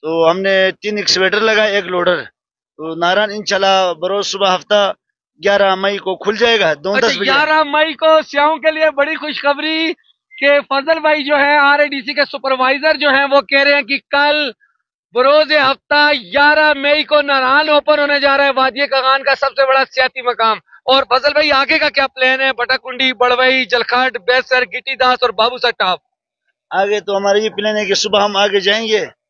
तो हमने 3 एक्सवेटर लगाए, 1 लोडर। तो नारायण इंशाल्लाह बरोज सुबह हफ्ता 11 मई को खुल जाएगा 9-10 बजे। 11 मई को स्याओं के लिए बड़ी खुशखबरी कि फजल भाई जो है RADC के सुपरवाइजर जो हैं वो कह रहे हैं कि कल बरोज हफ्ता 11 मई को नारायण ओपन होने जा रहा है, वादी कागान का सबसे बड़ा सियाती मकाम। और फजल भाई आगे का क्या प्लान है? बटाकुंडी, बड़वई, जलखट, बेसर, गिट्टी दास और बाबू सर टॉप। आगे तो हमारा ये प्लान है कि सुबह हम आगे जाएंगे